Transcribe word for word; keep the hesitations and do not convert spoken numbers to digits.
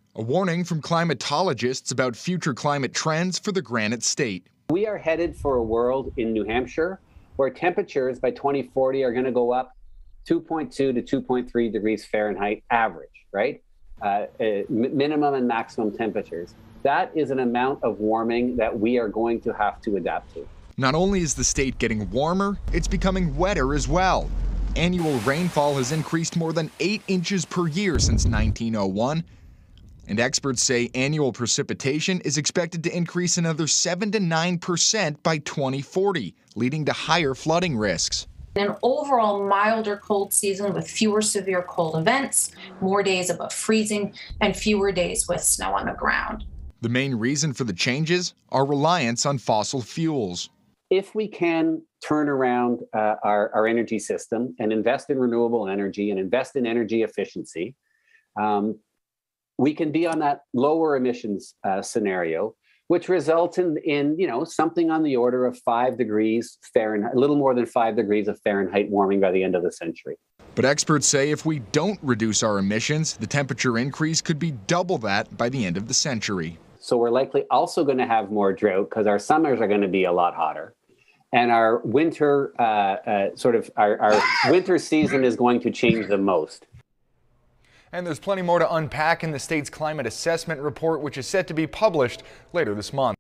A warning from climatologists about future climate trends for the Granite State. We are headed for a world in New Hampshire where temperatures by twenty forty are going to go up two point two to two point three degrees Fahrenheit average, right? Uh, uh, minimum and maximum temperatures. That is an amount of warming that we are going to have to adapt to. Not only is the state getting warmer, it's becoming wetter as well. Annual rainfall has increased more than eight inches per year since nineteen oh one. And experts say annual precipitation is expected to increase another seven to nine percent by twenty forty, leading to higher flooding risks. An overall milder cold season with fewer severe cold events, more days above freezing, and fewer days with snow on the ground. The main reason for the changes are reliance on fossil fuels. If we can turn around uh, our, our energy system and invest in renewable energy and invest in energy efficiency, um, we can be on that lower emissions uh, scenario, which results in, in, you know, something on the order of five degrees Fahrenheit, a little more than five degrees of Fahrenheit warming by the end of the century. But experts say if we don't reduce our emissions, the temperature increase could be double that by the end of the century. So we're likely also going to have more drought because our summers are going to be a lot hotter. And our winter, uh, uh, sort of, our, our winter season is going to change the most. And there's plenty more to unpack in the state's climate assessment report, which is set to be published later this month.